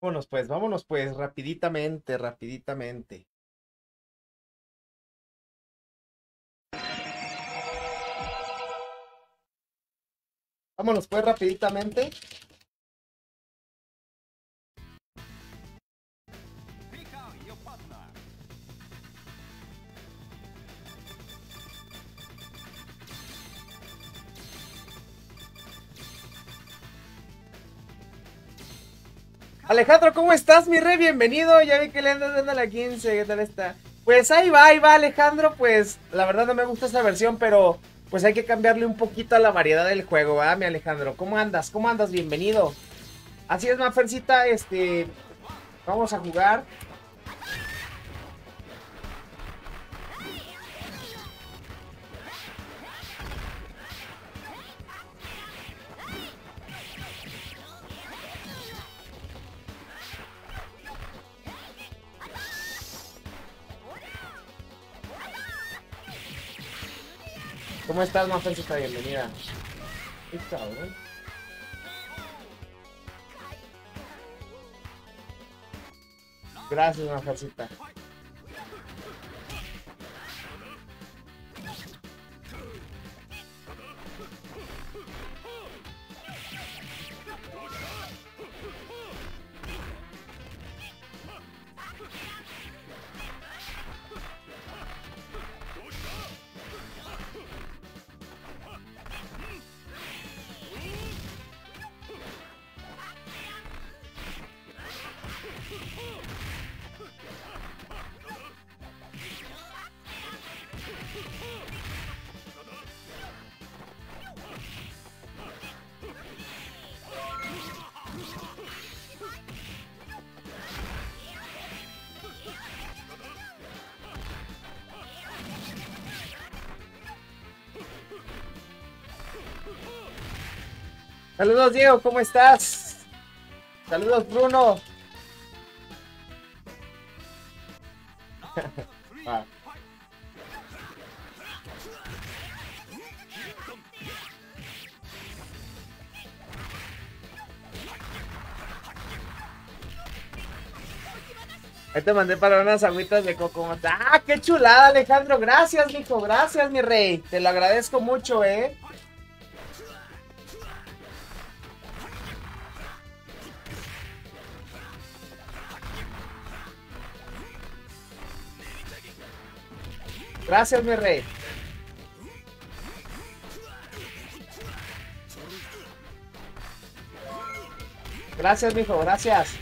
Vámonos pues, rapiditamente, rapiditamente. Vámonos pues, rapiditamente. Alejandro, ¿cómo estás, mi rey? Bienvenido. Ya vi que le andas dando a la 15. ¿Qué tal está? Pues ahí va, Alejandro. Pues la verdad no me gusta esta versión, pero pues hay que cambiarle un poquito a la variedad del juego, ¿verdad, mi Alejandro? ¿Cómo andas? ¿Cómo andas? Bienvenido. Así es, Mafercita, vamos a jugar. ¿Cómo estás, Mafercita? Bienvenida. Qué cabrón. Gracias, Mafercita. Saludos, Diego, ¿cómo estás? Saludos, Bruno. Ah. Ahí te mandé para unas agüitas de coco. ¡Ah, qué chulada, Alejandro! Gracias, mijo. Gracias, mi rey. Te lo agradezco mucho, ¿eh? Gracias, mi rey. Gracias, mijo. Gracias.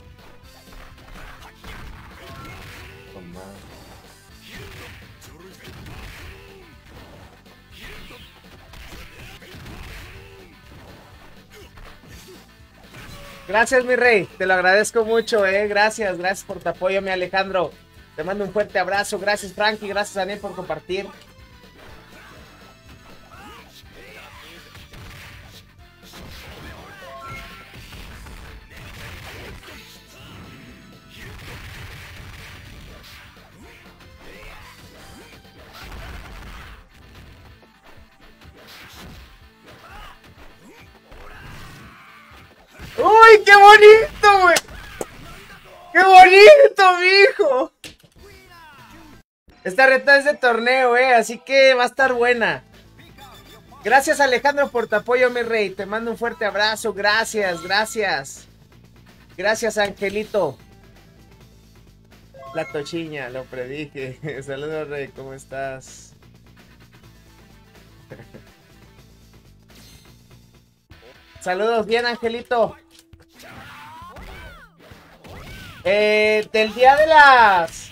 Gracias, mi rey. Te lo agradezco mucho, ¿eh? Gracias. Gracias por tu apoyo, mi Alejandro. Te mando un fuerte abrazo. Gracias, Frankie. Gracias, Daniel, por compartir. ¡Uy, qué bonito, güey! ¡Qué bonito, mijo! Esta reta es de torneo, así que va a estar buena. Gracias, Alejandro, por tu apoyo, mi rey. Te mando un fuerte abrazo. Gracias, gracias. Gracias, Angelito. La tochiña, lo predije. Saludos, rey, ¿cómo estás? Saludos, bien, Angelito. Del día de las...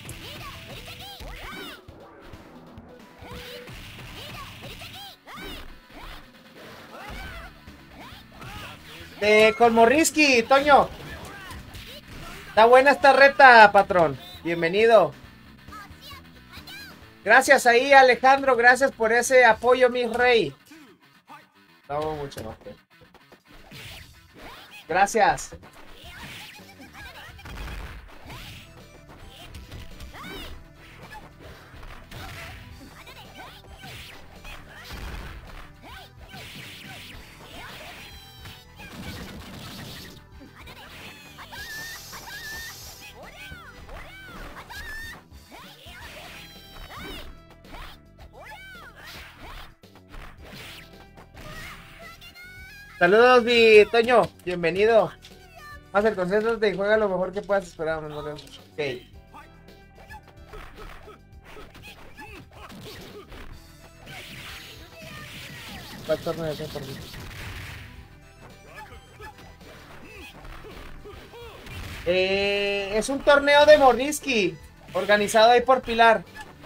Con Morrisky, Toño. Está buena esta reta, patrón. Bienvenido. Gracias ahí, Alejandro. Gracias por ese apoyo, mi rey. Te amo mucho, ¿no? Gracias. Saludos, mi Toño. Bienvenido. Haz el consenso y juega lo mejor que puedas esperar. Ok. ¿Cuál torneo es por mí? Es un torneo de Mornisky, organizado ahí por Pilar.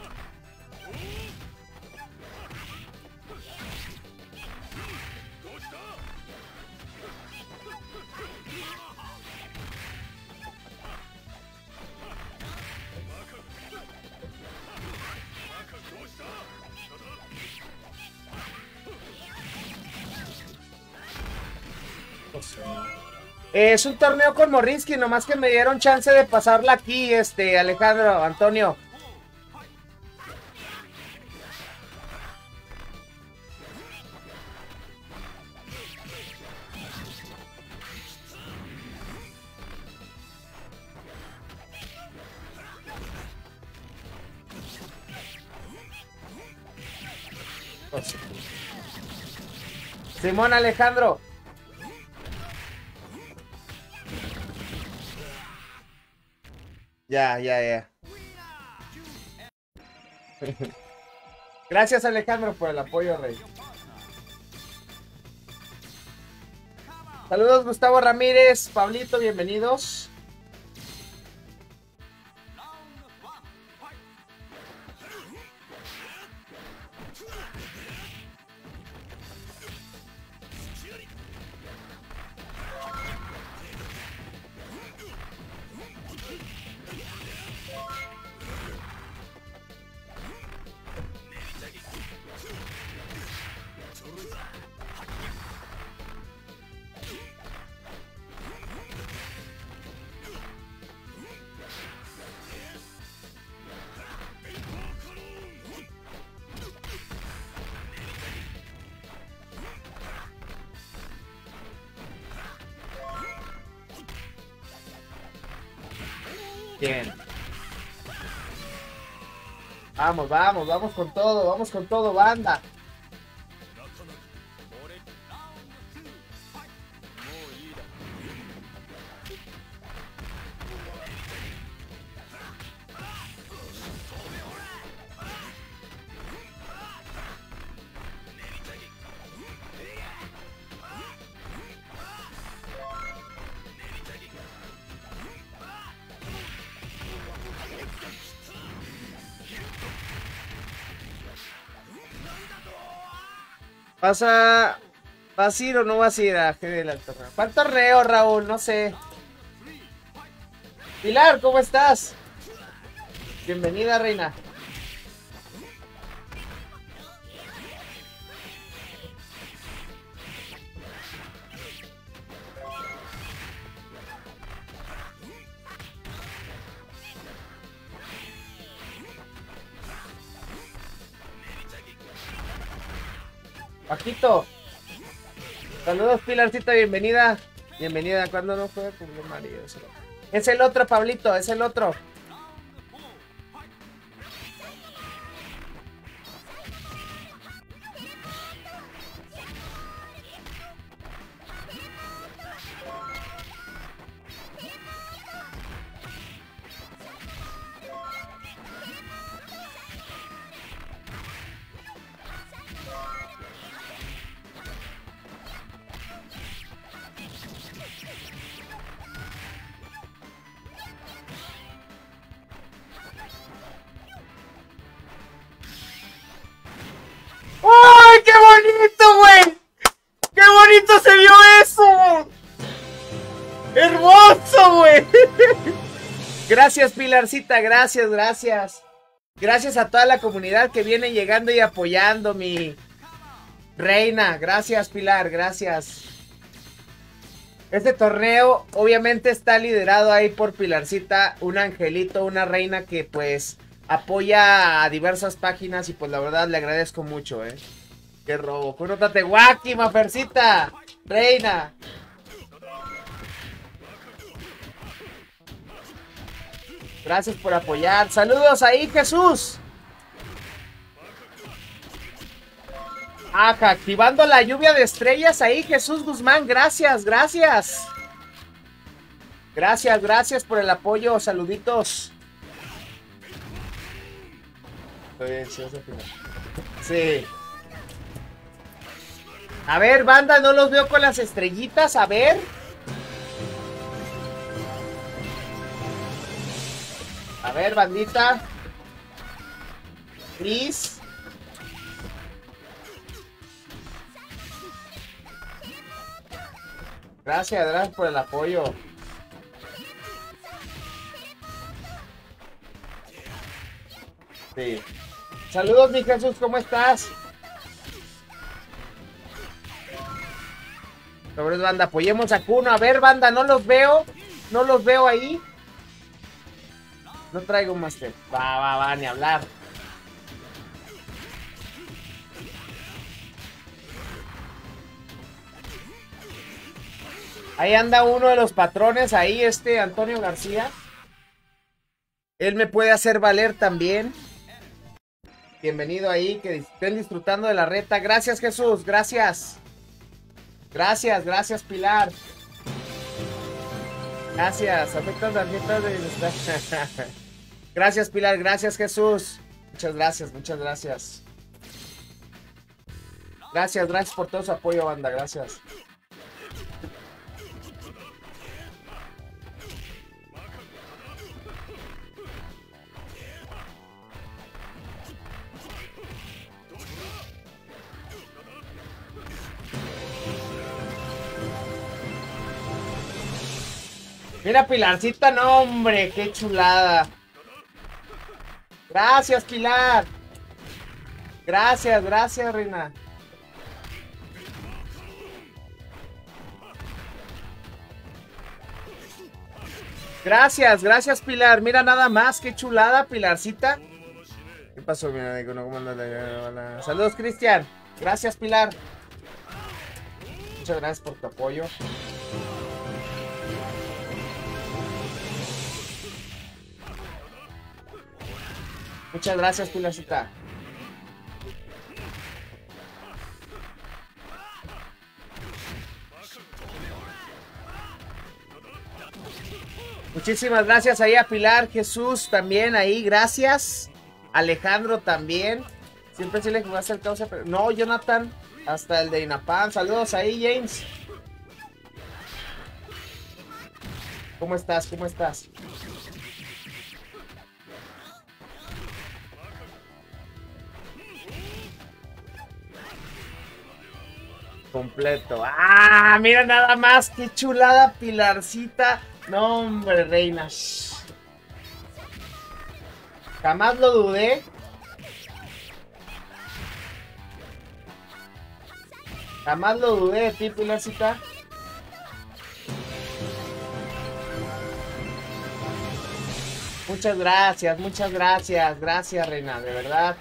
Es un torneo con Morrinsky, nomás que me dieron chance de pasarla aquí, Alejandro, Antonio. Simón, Alejandro. Ya. Gracias, Alejandro, por el apoyo, rey. Saludos, Gustavo Ramírez, Pablito, bienvenidos. Bien. Vamos con todo, banda. ¿Vas a ir o no vas a ir a GDL al torneo? ¿Cuál torneo, Raúl? No sé. Pilar, ¿cómo estás? Bienvenida, reina. Paquito. Saludos, Pilarcita, bienvenida. Bienvenida. ¿Cuándo no fue? Mario. Es el otro, Pablito, es el otro. ¡Ay, qué bonito, güey! ¡Qué bonito se vio eso! ¡Hermoso, güey! Gracias, Pilarcita, gracias. Gracias a toda la comunidad que viene llegando y apoyando, mi reina. Gracias, Pilar, gracias. Este torneo obviamente está liderado ahí por Pilarcita, un angelito, una reina que pues apoya a diversas páginas y pues la verdad le agradezco mucho, Qué robo. Kuno Tatewaki, Mafercita, reina. Gracias por apoyar. Saludos ahí, Jesús. Ajá, activando la lluvia de estrellas ahí, Jesús Guzmán. Gracias, gracias. Gracias, gracias por el apoyo. Saluditos. Sí. A ver, banda, no los veo con las estrellitas. A ver. A ver, bandita. Cris. Gracias, gracias por el apoyo. Sí. Saludos, mi Jesús, ¿cómo estás? Sobre banda, apoyemos a Kuno. A ver, banda, no los veo. No los veo ahí. No traigo un máster. Va, ni hablar. Ahí anda uno de los patrones, ahí Antonio García. Él me puede hacer valer también. Bienvenido ahí, que estén disfrutando de la reta. Gracias, Jesús, gracias. Gracias, gracias, Pilar. Gracias, afectas tarjetas de bienestar. Gracias, Pilar, gracias, Jesús. Muchas gracias, muchas gracias. Gracias, gracias por todo su apoyo, banda, gracias. Mira, Pilarcita, no, hombre, qué chulada. Gracias, Pilar. Gracias, gracias, reina. Gracias, gracias, Pilar. Mira nada más, qué chulada, Pilarcita. ¿Qué pasó, mira? ¿Cómo andas? Saludos, Cristian. Gracias, Pilar. Muchas gracias por tu apoyo. Muchas gracias, Pilarcita. Muchísimas gracias ahí a Pilar, Jesús también ahí, gracias. Alejandro también. Siempre sí le jugaste el causa, pero no, Jonathan, hasta el de Inapam. Saludos ahí, James. ¿Cómo estás? ¿Cómo estás? Completo. ¡Ah! Mira nada más, qué chulada, Pilarcita. No, hombre, reina. Jamás lo dudé. Jamás lo dudé de ti, Pilarcita. Muchas gracias, muchas gracias. Gracias, reina, de verdad.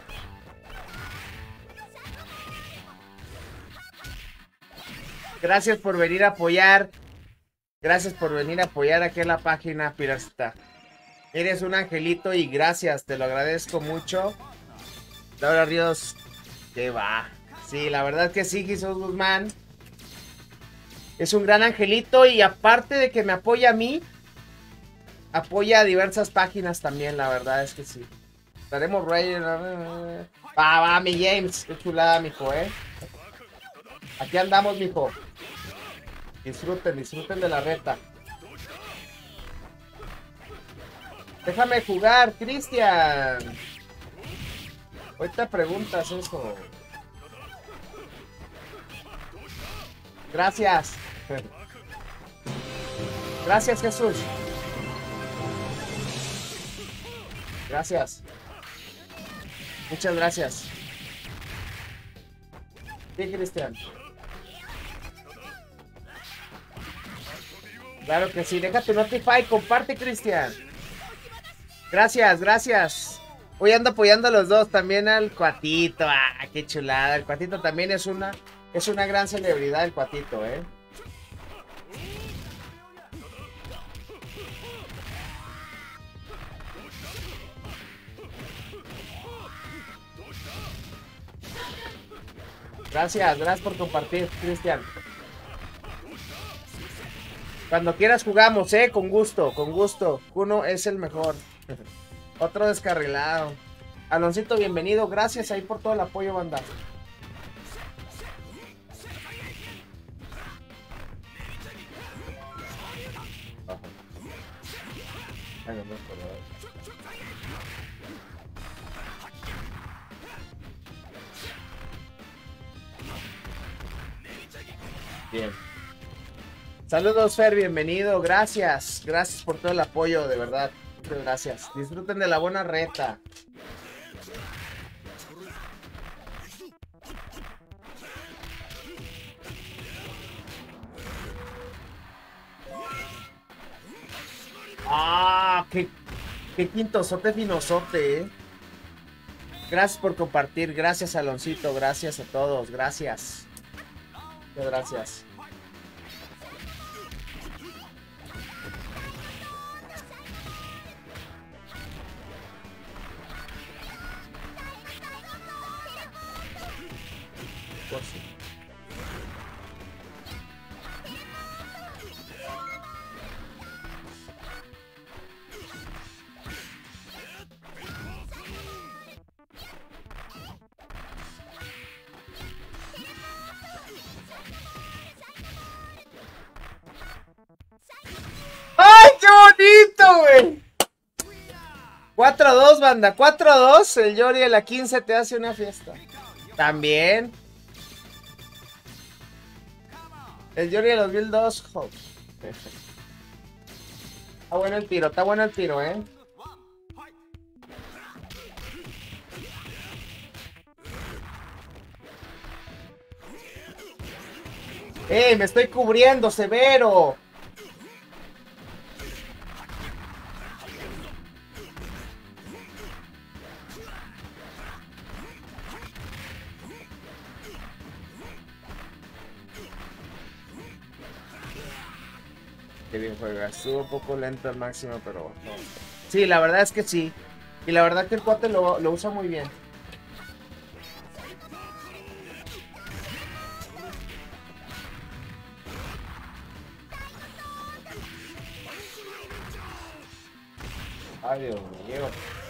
Gracias por venir a apoyar. Gracias por venir a apoyar aquí en la página, Pilarcita. Eres un angelito y gracias, te lo agradezco mucho. Laura Ríos, que va. Sí, la verdad que sí, Jesús Guzmán. Es un gran angelito y aparte de que me apoya a mí, apoya a diversas páginas también, la verdad es que sí. Estaremos rey. Va, mi James, qué chulada, mijo, Aquí andamos, mijo. Disfruten, disfruten de la reta. Déjame jugar, Cristian. Ahorita preguntas eso. Gracias. Gracias, Jesús. Gracias. Muchas gracias. Sí, Cristian. Claro que sí, deja tu Notify, comparte, Cristian. Gracias, gracias. Hoy ando apoyando a los dos, también al Cuatito. Ah, qué chulada. El Cuatito también es una gran celebridad, el Cuatito, Gracias, gracias por compartir, Cristian. Cuando quieras jugamos, con gusto, con gusto. Kuno es el mejor. Otro descarrilado. Aloncito, bienvenido. Gracias ahí por todo el apoyo, banda. Bien. Saludos, Fer, bienvenido. Gracias. Gracias por todo el apoyo, de verdad. Muchas gracias. Disfruten de la buena reta. Ah, qué quintosote finosote, Gracias por compartir. Gracias, Aloncito. Gracias a todos. Gracias. Muchas gracias. Pues sí. ¡Ay, qué bonito, güey! 4-2, banda. 4-2. El Yori de la 15 te hace una fiesta. También. El Yori de 2002. Oh. Está bueno el tiro. Está bueno el tiro, Me estoy cubriendo, severo. Qué bien juega. Estuvo un poco lento al máximo, pero no. Sí, la verdad es que sí. Y la verdad que el cuate lo usa muy bien. Ay, Dios mío.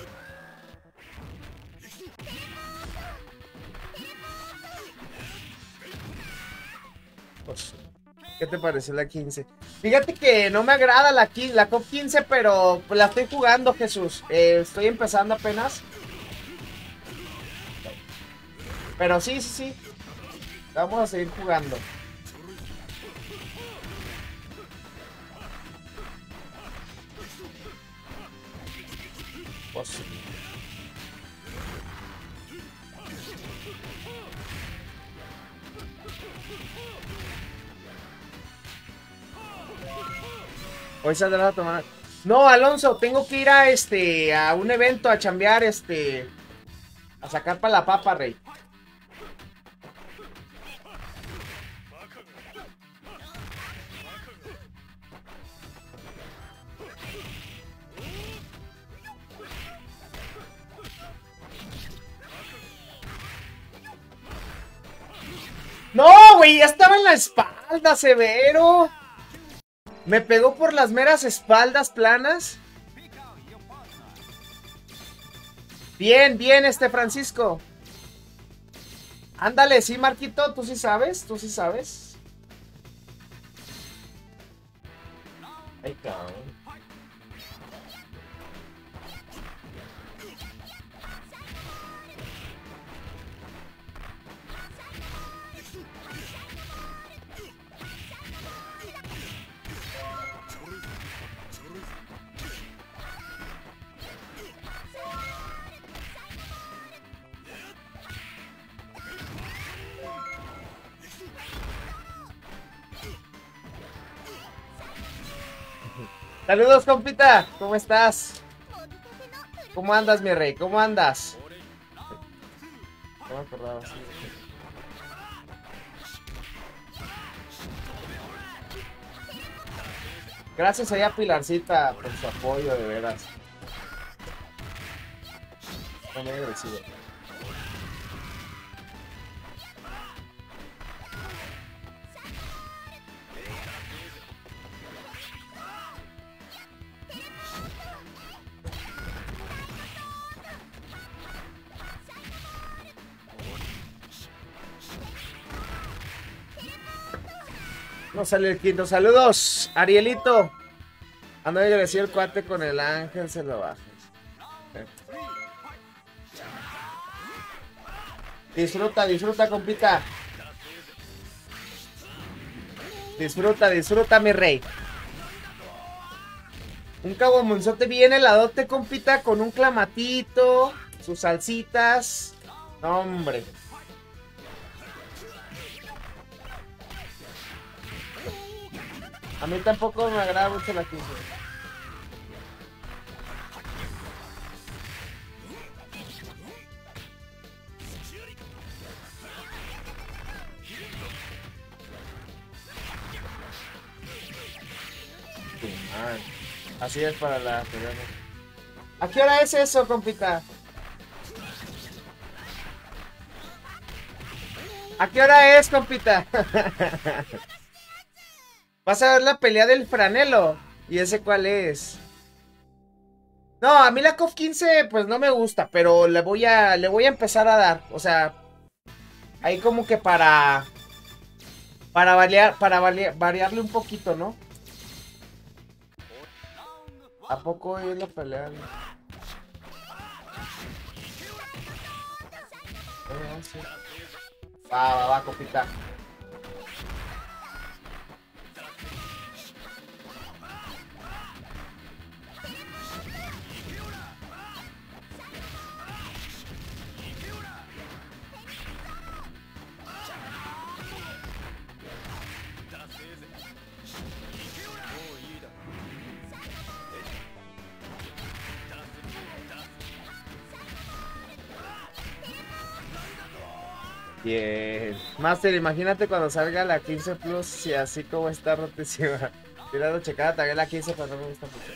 Pues, ¿qué te pareció la 15? Fíjate que no me agrada la COP 15, pero pues, la estoy jugando, Jesús. Estoy empezando apenas. Pero sí, sí, sí. Vamos a seguir jugando. Pues sí. Hoy saldrá a tomar. No, Alonso, tengo que ir a un evento a chambear, a sacar para la papa, rey. No, güey, ya estaba en la espalda, severo. Me pegó por las meras espaldas planas. Bien, bien, Francisco. Ándale, sí, Marquito, tú sí sabes, tú sí sabes. Ay, cabrón. Saludos, compita. ¿Cómo estás? ¿Cómo andas, mi rey? ¿Cómo andas? No me acordaba. Sí. Gracias ahí a Pilarcita por su apoyo, de veras. No me he agradecido. no sale el quinto. Saludos, Arielito. Ando agradecido el cuate con el ángel, se lo baja. Disfruta, disfruta, compita. Disfruta, disfruta, mi rey. Un caguamonzote bien heladote, compita, con un clamatito, sus salsitas. No, hombre. A mí tampoco me agrada mucho la 15. Así es para la... ¿A qué hora es eso, compita? ¿A qué hora es, compita? Vas a ver la pelea del franelo. ¿Y ese cuál es? No, a mí la KOF 15 pues no me gusta, pero le voy a empezar a dar. O sea, ahí como que para variarle un poquito, ¿no? ¿A poco es la pelea? Sí. Va, compita. Bien. Master, imagínate cuando salga la 15 Plus y así como está rotísima. Tirando checada también la 15, pero no me gusta mucho.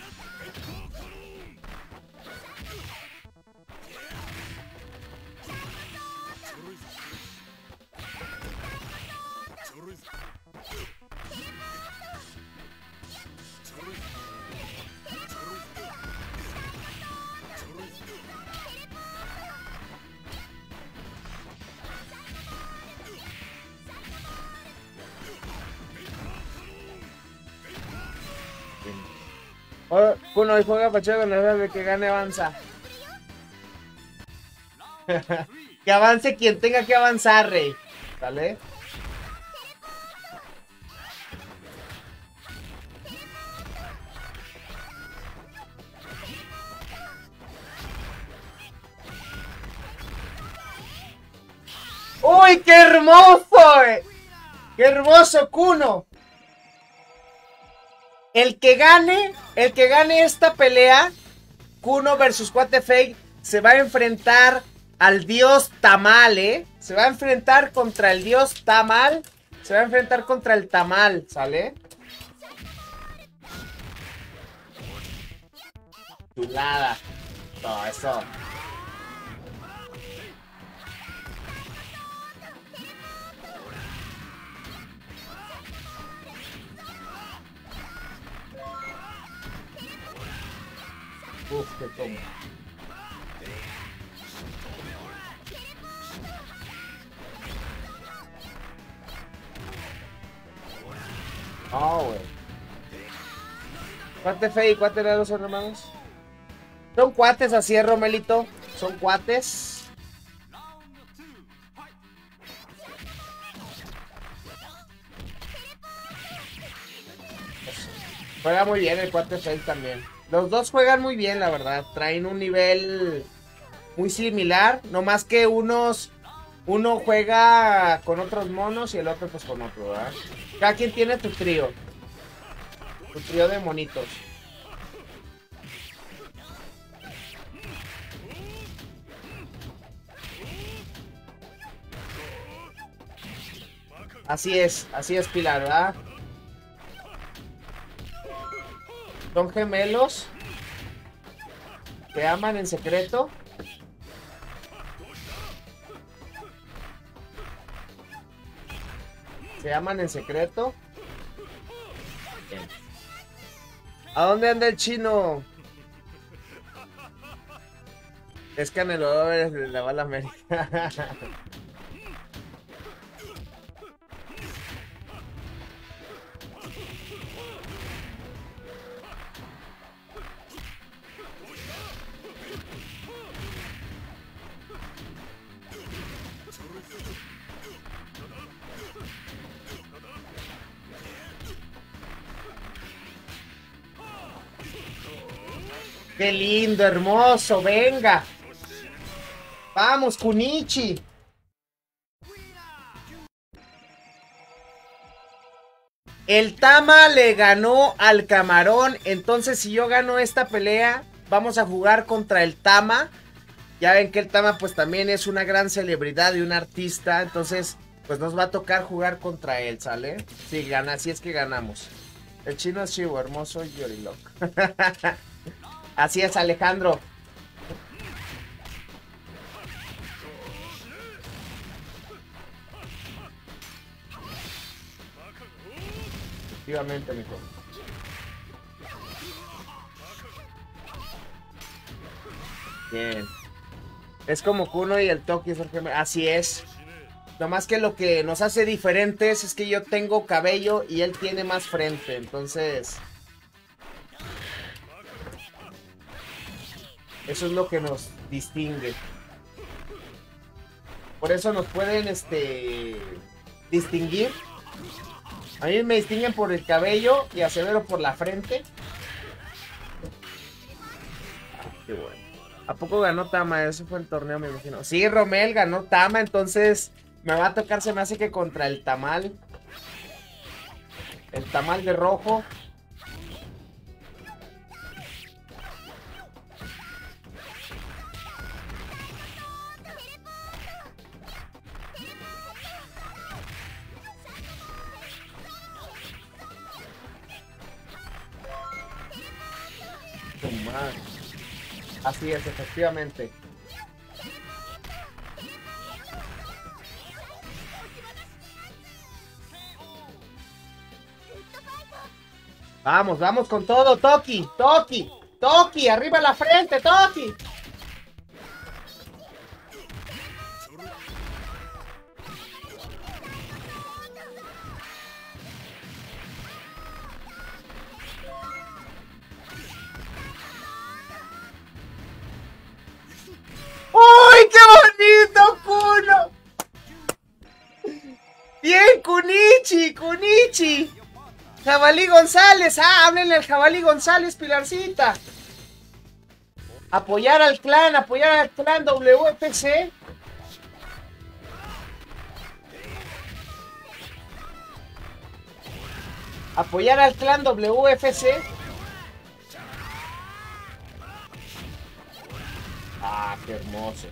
Kuno, y juega Pacheco con el de que gane avanza. Que avance quien tenga que avanzar, rey. ¿Vale? ¡Uy, qué hermoso! ¡Qué hermoso, Kuno! El que gane esta pelea, Kuno versus Cuate Fake, se va a enfrentar al dios Tamal, ¿eh? Se va a enfrentar contra el dios Tamal. Se va a enfrentar contra el Tamal, ¿sale? Chulada. Todo eso. Uf, qué tomo. Oh, güey. Cuate Fe y Cuate Lalo son hermanos. Son cuates, así es, Romelito. Son cuates. Juega muy bien el Cuate Fe también. Los dos juegan muy bien, la verdad. Traen un nivel muy similar. No más que uno juega con otros monos y el otro pues con otro, ¿verdad? Cada quien tiene tu trío. Tu trío de monitos. Así es Pilar, ¿verdad? Son gemelos. Se aman en secreto. Se aman en secreto. Bien. ¿A dónde anda el chino? Es Canelo de la Bala América. Qué lindo, hermoso, venga. Vamos, Kunichi. El Tama le ganó al Camarón. Entonces, si yo gano esta pelea, vamos a jugar contra el Tama. Ya ven que el Tama pues también es una gran celebridad y un artista. Entonces, pues nos va a tocar jugar contra él, ¿sale? Sí, gana, así es que ganamos. El chino es chivo, hermoso y Yorilock. Así es, Alejandro. Efectivamente, mijo. Bien. Es como Kuno y el Toki. Así es. Nomás que lo que nos hace diferentes es que yo tengo cabello y él tiene más frente. Entonces, eso es lo que nos distingue. Por eso nos pueden, distinguir. A mí me distinguen por el cabello y a Severo por la frente. Ah, qué bueno. ¿A poco ganó Tama? Eso fue el torneo, me imagino. Sí, Romel ganó Tama, entonces me va a tocar, se me hace que contra el Tamal. El Tamal de rojo. Así es, efectivamente. Vamos, vamos con todo, Toki, Toki, Toki, arriba la frente, Toki. ¡Uy, qué bonito, Kuno! Bien, Kunichi, Kunichi. Jabalí González, háblenle al Jabalí González, Pilarcita. Apoyar al clan WFC. Apoyar al clan WFC. Ah, qué hermoso.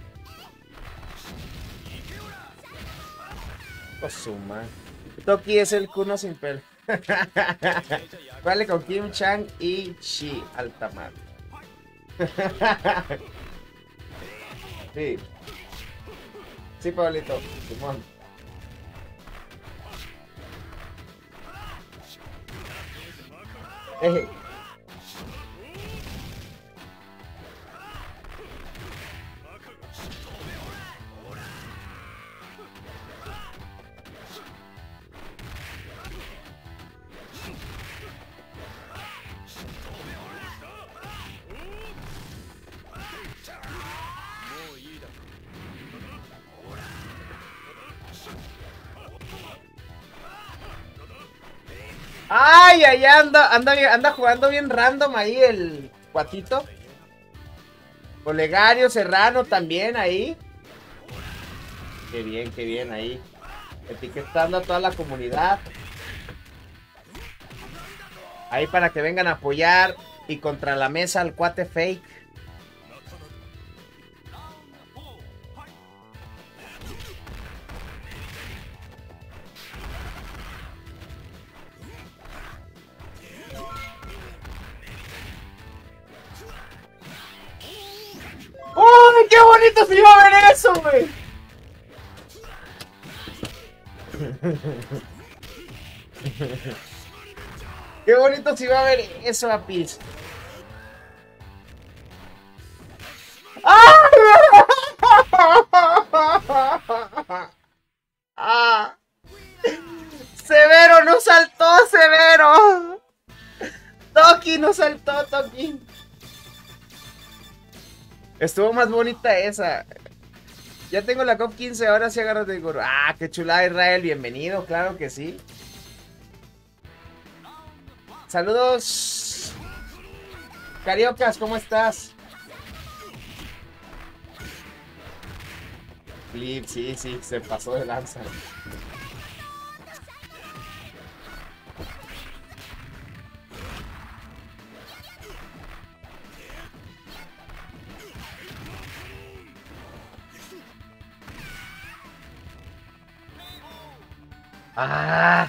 Osuma. Toki es el Kuno sin pelo. Vale con Kim Chang y Chi Altamar. Sí. Sí, Pablito. Simón. Ay, ahí anda jugando bien random ahí el cuatito. Olegario Serrano también ahí. Qué bien ahí. Etiquetando a toda la comunidad. Ahí para que vengan a apoyar. Y contra la mesa al cuate fake. ¡Uy, qué bonito se iba a ver eso, güey! ¡Qué bonito se iba a ver eso, Apis! ¡Ah! ¡Severo no saltó, Severo! ¡Toki no saltó, Toki! Estuvo más bonita esa. Ya tengo la COP 15, ahora sí agárrate de gorro. ¡Ah, qué chulada, Israel! Bienvenido, claro que sí. Saludos. Cariocas, ¿cómo estás? Flip, sí, sí, se pasó de lanza. ¡Ah!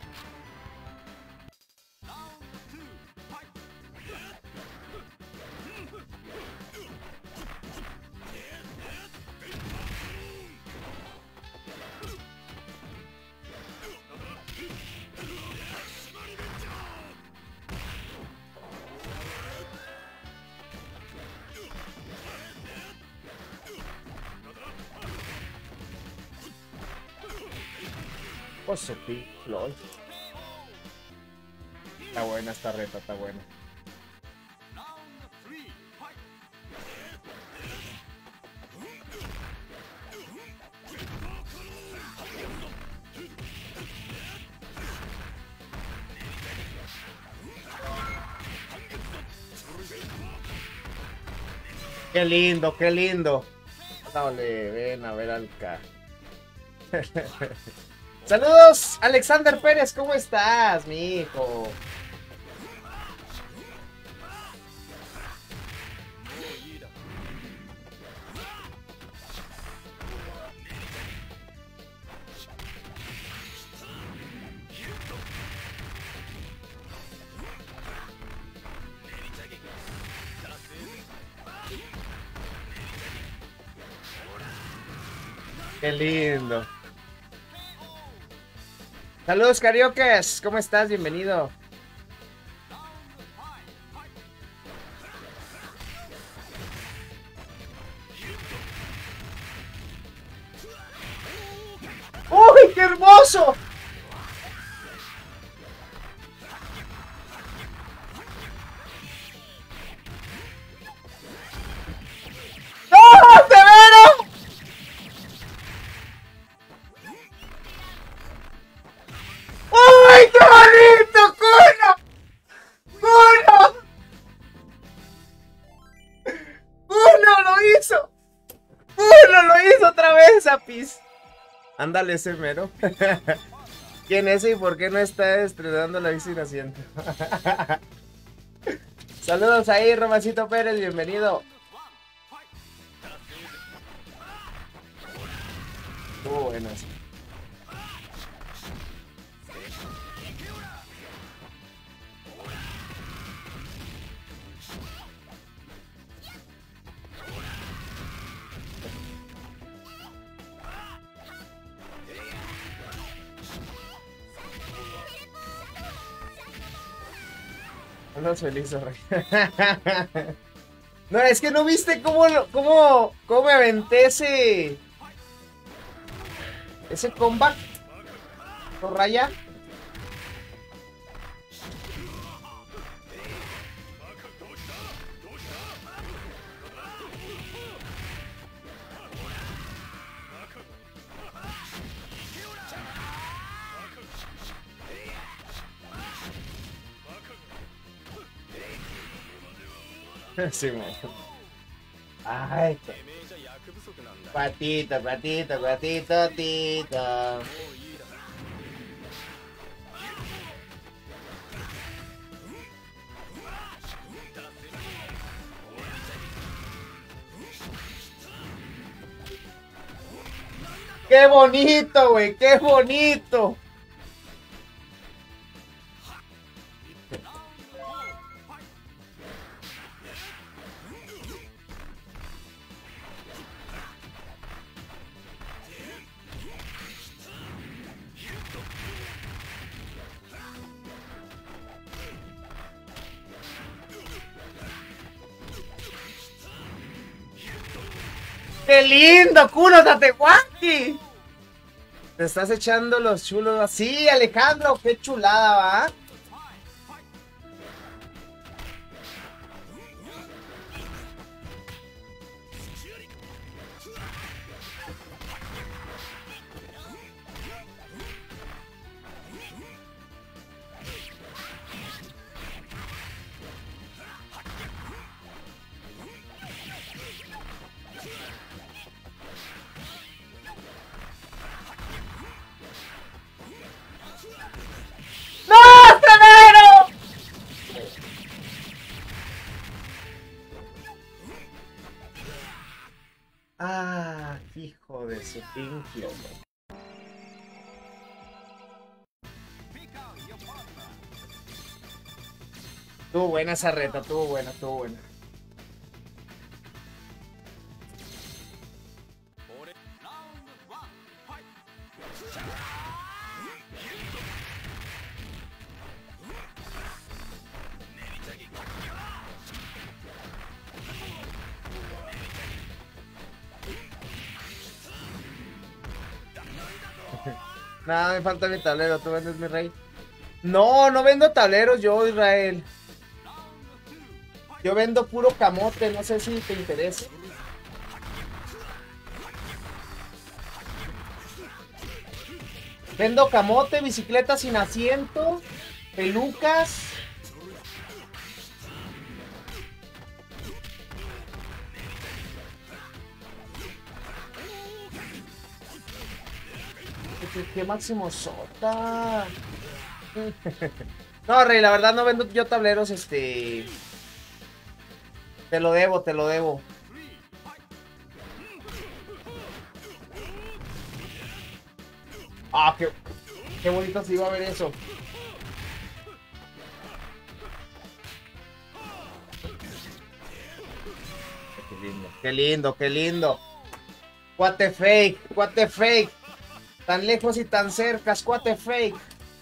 Pues sí, lol. Está buena esta reta, está buena. Qué lindo, qué lindo. Dale, ven a ver al K. Saludos, Alexander Pérez, ¿cómo estás, mi hijo? Qué lindo. Saludos, Cariocas, ¿cómo estás? Bienvenido. ¡Uy, qué hermoso! ¡No, severo! ¡Uy, qué bonito! ¡Cuno! ¡Cuno! ¡Cuno lo hizo! ¡Cuno lo hizo otra vez, Apis! Ándale, ese mero. ¿Quién es y por qué no está estrenando la bici naciente? Saludos ahí, Romancito Pérez, bienvenido. Buenas. Andas feliz, Rey. No, es que no viste cómo me aventé ese comeback por raya. Sí, man. Ay, patito, patito, patito, tito. ¡Qué bonito, güey! ¡Qué bonito! ¡Qué lindo, Kuno Tatewaki! Te estás echando los chulos así, Alejandro. ¡Qué chulada, va! limpio, güey. Estuvo buena esa reta, estuvo buena, estuvo buena. Nada, me falta mi tablero, ¿tú vendes, mi rey? No, no vendo tableros yo, Israel. Yo vendo puro camote, no sé si te interesa. Vendo camote, bicicletas sin asiento, pelucas. ¿Qué Máximo Sota? No, Rey, la verdad no vendo yo tableros, Te lo debo, te lo debo. Ah, qué bonito se iba a ver eso. Qué lindo, qué lindo, qué lindo. Cuate fake, cuate fake. Tan lejos y tan cerca, cuate fake.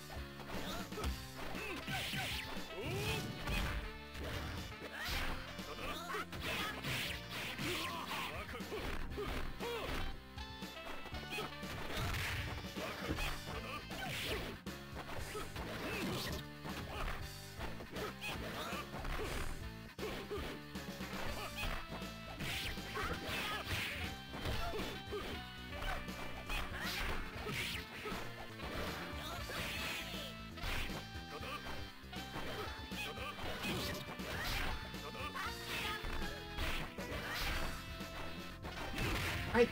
Ay.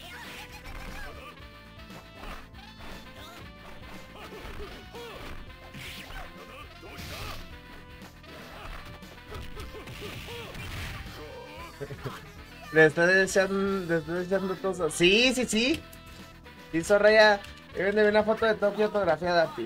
Le estoy deseando cosas. Sí, sí, sí. Sí, Soraya. Véndeme una foto de Tokio autografiada a ti.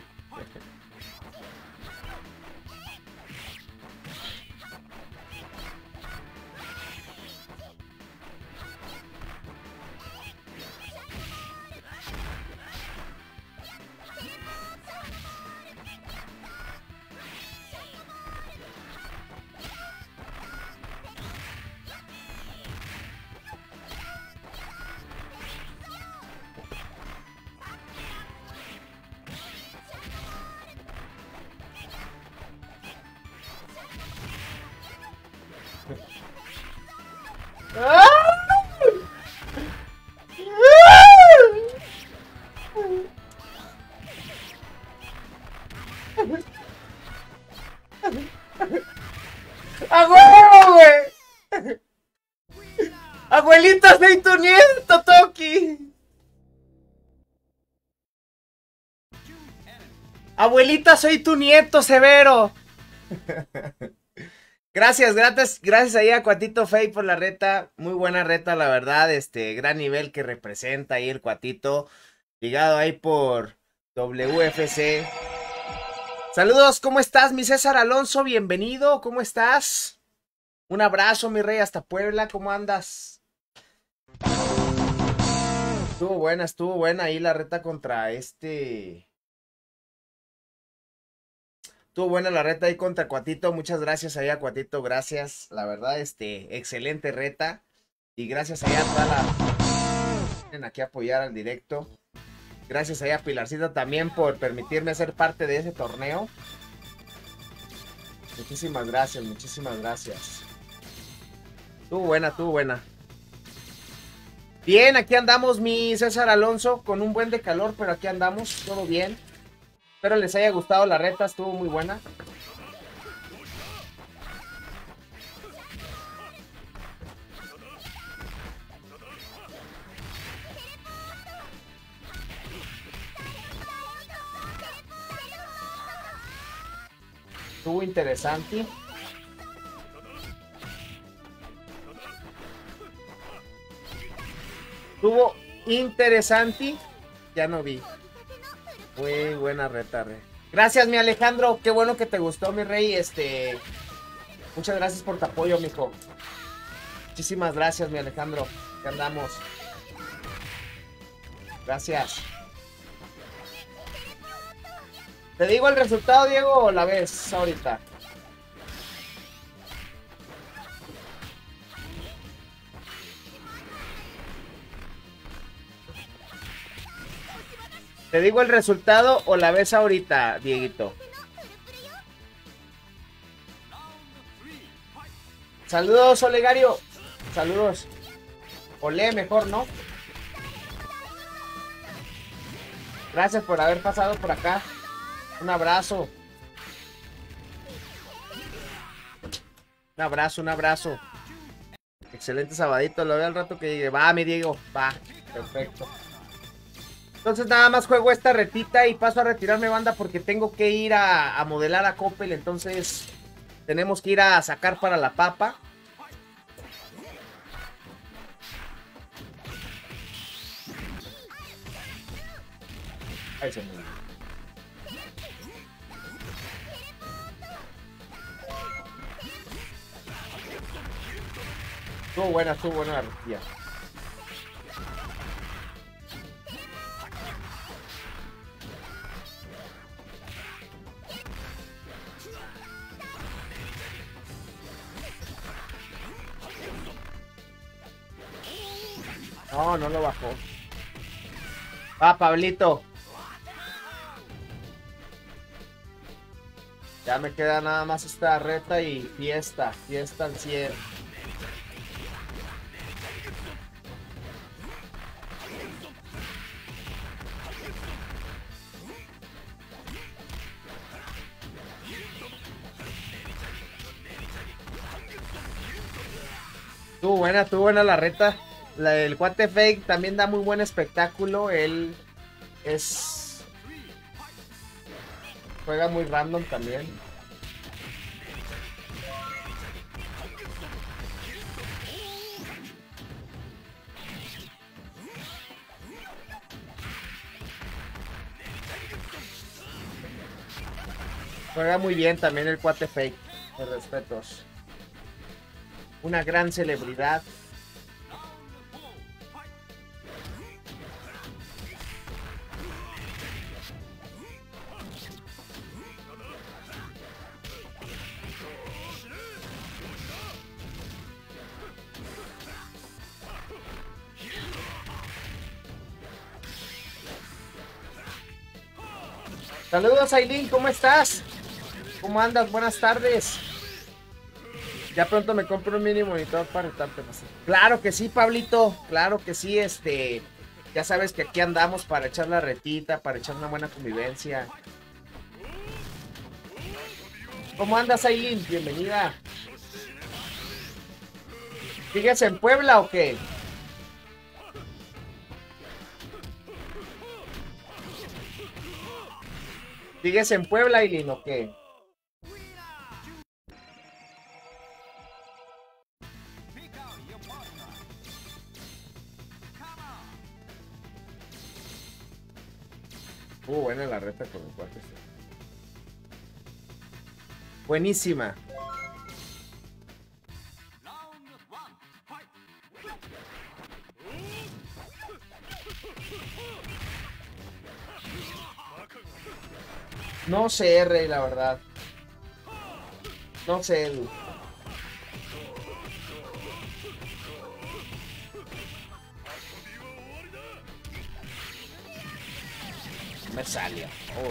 ¡A huevo, güey! ¡Abuelita, soy tu nieto, Toki! ¡Abuelita, soy tu nieto, Severo! Gracias ahí a Cuatito Fake por la reta. Muy buena reta, la verdad. Gran nivel que representa ahí el Cuatito. Ligado ahí por WFC. Saludos, ¿cómo estás, mi César Alonso? Bienvenido, ¿cómo estás? Un abrazo, mi rey, hasta Puebla, ¿cómo andas? Estuvo buena ahí la reta contra Estuvo buena la reta ahí contra Cuatito. Muchas gracias ahí a Cuatito, gracias. La verdad, excelente reta. Y gracias ahí a toda la... Vienen aquí a apoyar al directo. Gracias ahí a Pilarcita también por permitirme ser parte de ese torneo. Muchísimas gracias, muchísimas gracias. Estuvo buena. Bien, aquí andamos, mi César Alonso, con un buen de calor, pero aquí andamos, todo bien. Espero les haya gustado la reta, estuvo muy buena. Estuvo interesante. interesante. Ya no vi. Muy buena reta, rey. Gracias, mi Alejandro. Qué bueno que te gustó, mi rey. Muchas gracias por tu apoyo, mijo. Muchísimas gracias, mi Alejandro. Que andamos. Gracias. ¿Te digo el resultado, Diego, o la ves ahorita? ¿Te digo el resultado o la ves ahorita, Dieguito? Saludos, Olegario. Saludos. Olé, mejor, ¿no? Gracias por haber pasado por acá. Un abrazo. Un abrazo, un abrazo. Excelente sabadito. Lo veo al rato que llegue. Va, mi Diego. Va. Perfecto. Entonces nada más juego esta retita y paso a retirarme, banda, porque tengo que ir a modelar a Coppel. Entonces tenemos que ir a sacar para la papa. Ahí se me... Estuvo buena la retilla. No, no lo bajó. Va, Pablito. Ya me queda nada más esta reta y fiesta al cielo. Estuvo buena la reta. El cuate fake también da muy buen espectáculo. Él juega muy random también. Juega muy bien también el cuate fake. Mis respetos. Una gran celebridad. Saludos, Aileen, ¿cómo estás? ¿Cómo andas? Buenas tardes. Ya pronto me compro un mini monitor para retarte. Claro que sí, Pablito. Claro que sí, ya sabes que aquí andamos para echar la retita, para echar una buena convivencia. ¿Cómo andas, Aileen? Bienvenida. ¿Sigues en Puebla o qué? ¿Sigues en Puebla, Aileen, o qué? Buena la reta con el cuate. Buenísima. No sé, Rey, la verdad. No sé, Edu. Me salió.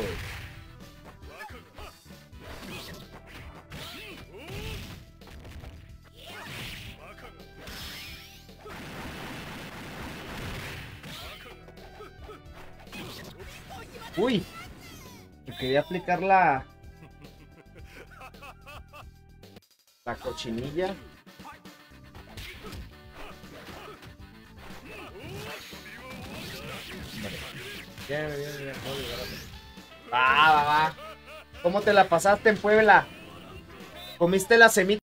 Uy. Quería aplicar la cochinilla. Bien. Va. ¿Cómo te la pasaste en Puebla? ¿Comiste la semita